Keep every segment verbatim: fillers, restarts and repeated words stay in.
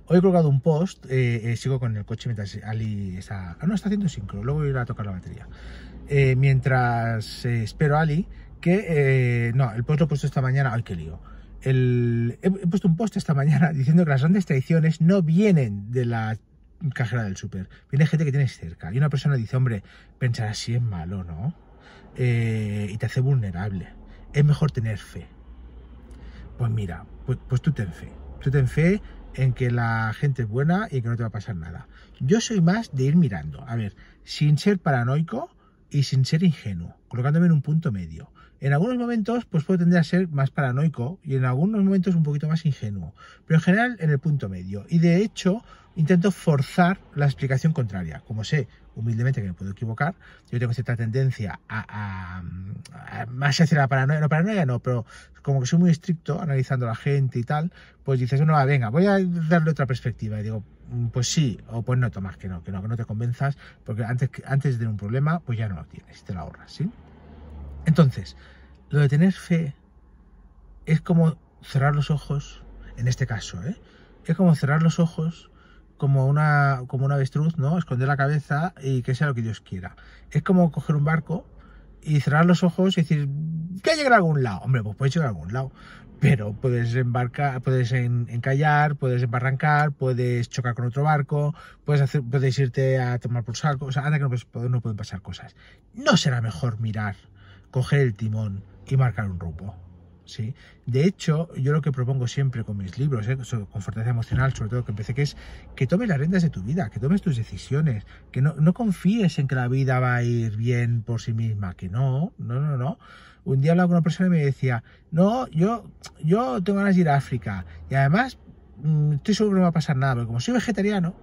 Hoy he colgado un post, eh, eh, sigo con el coche mientras Ali está... Ah, no, está haciendo sincro, luego voy a ir a tocar la batería. Eh, mientras eh, espero a Ali, que... Eh, no, el post lo he puesto esta mañana... ¡Ay, qué lío! El, he, he puesto un post esta mañana diciendo que las grandes traiciones no vienen de la cajera del súper. Viene gente que tienes cerca. Y una persona dice, hombre, pensar así es malo, ¿no? Eh, y te hace vulnerable. Es mejor tener fe. Pues mira, pues, pues tú ten fe. Tú ten fe en que la gente es buena y que no te va a pasar nada. Yo soy más de ir mirando, a ver, sin ser paranoico y sin ser ingenuo, colocándome en un punto medio. En algunos momentos pues puedo tender a ser más paranoico y en algunos momentos un poquito más ingenuo, pero en general en el punto medio. Y de hecho intento forzar la explicación contraria. Como sé humildemente que me puedo equivocar, yo tengo cierta tendencia a, a, a más hacia la paranoia, no paranoia no, pero como que soy muy estricto analizando a la gente y tal, pues dices, no, va, venga, voy a darle otra perspectiva. Y digo, pues sí, o pues no, Tomás, que no, que no, que no te convenzas, porque antes, antes de tener un problema, pues ya no lo tienes, te lo ahorras, ¿sí? Entonces, lo de tener fe es como cerrar los ojos, en este caso, ¿eh? Es como cerrar los ojos como una, como una avestruz, ¿no? Esconder la cabeza y que sea lo que Dios quiera. Es como coger un barco y cerrar los ojos y decir, que llegue a algún lado. Hombre, pues puedes llegar a algún lado, pero puedes embarcar, puedes en, encallar, puedes embarrancar, puedes chocar con otro barco, puedes hacer, puedes irte a tomar por saco, o sea, anda que no, no pueden pasar cosas. ¿No será mejor mirar, coger el timón y marcar un rumbo? ¿Sí? De hecho, yo lo que propongo siempre con mis libros, ¿eh? Con fortaleza emocional, sobre todo que empecé, que es que tomes las riendas de tu vida, que tomes tus decisiones, que no, no confíes en que la vida va a ir bien por sí misma, que no, no, no, no. Un día hablaba con una persona y me decía, no, yo, yo tengo ganas de ir a África y además mmm, estoy seguro que no me va a pasar nada, porque como soy vegetariano,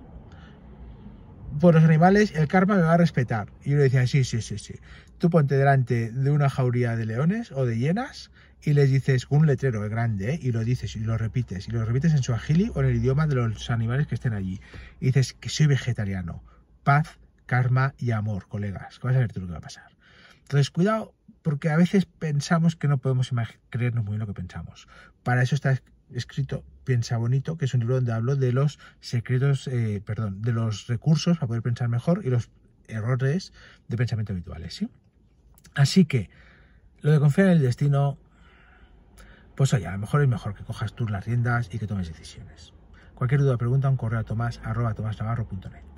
por los animales el karma me va a respetar. Y yo le decía, sí, sí, sí, sí. Tú ponte delante de una jauría de leones o de hienas y les dices un letrero grande, ¿eh? Y lo dices y lo repites. Y lo repites en suajili o en el idioma de los animales que estén allí. Y dices que soy vegetariano. Paz, karma y amor, colegas. Que vas a ver tú lo que va a pasar. Entonces, cuidado, porque a veces pensamos que no podemos creernos muy bien lo que pensamos. Para eso está escrito Piensa Bonito, que es un libro donde hablo de los secretos, eh, perdón, de los recursos para poder pensar mejor y los errores de pensamiento habituales, ¿sí? Así que, lo de confiar en el destino, pues oye, a lo mejor es mejor que cojas tú las riendas y que tomes decisiones. Cualquier duda o pregunta, un correo a tomás arroba tomás navarro punto net.